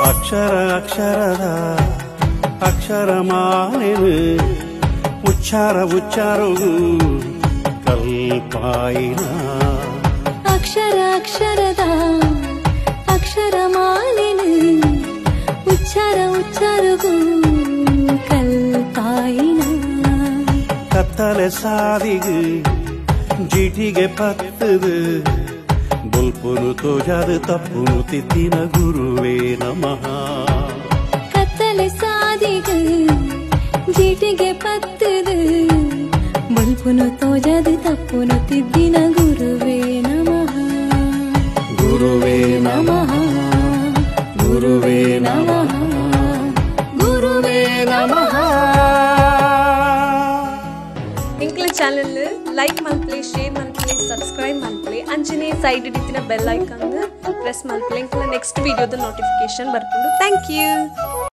ಅಕ್ಷರ ಅಕ್ಷರದ ಅಕ್ಷರಮಾಲೆನು ಉಚ್ಚಾರ ಉಚ್ಚಾರವು ಕಲ್ಪಾಯಿನ ಅಕ್ಷರ ಅಕ್ಷರದ ಅಕ್ಷರಮಾಲೆನು ಉಚ್ಚಾರ ಉಚ್ಚಾರವು ಕಲ್ಪಾಯಿನ ಕತ್ತಲೆ ಸಾದಿಗೆ ಜೀಟಿಗೆ ಪತ್ತದು ಬುಲ್ಪುನು ತೋಜಾದ ತಪ್ಪುನು ತಿದ್ದಿನ ಗುರುವೇ ನಮಃ ಕತ್ತಲೆ ಸಾದಿಗೆ ಜೀಟಿಗೆ ಪತ್ತದು ಬುಲ್ಪುನು ತೋಜಾದ ತಪ್ಪುನು ತಿದ್ದಿನ ಗುರುವೇ ನಮಃ ಗುರುವೇ ನಮಃ ಗುರುವೇ ನಮಃ ಗುರುವೇ ನಮಃ ಎಂಕ್ಲ ಚಾನೆಲ್ ಲೈಕ್ ಮಲ್ಪ್ಲೆ ಶೇರ್ ಮಲ್ಪ್ಲೆ ಸಬ್ಸ್ಕ್ರೈಬ್ ಮಲ್ಪ್ಲೆ ಅಂಚನೆ ಸೈಡ್ ಇಡಿತಿನ ಬೆಲ್ ಐಕಾನ್ ಪ್ರೆಸ್ ಮಲ್ಪ್ಲೆ ಎಂಕ್ಲ ನೆಕ್ಸ್ಟ್ ವಿಡಿಯೋದ ನೋಟಿಫಿಕೇಶನ್ ಬರ್ಕೊಂಡು ಥ್ಯಾಂಕ್ ಯು.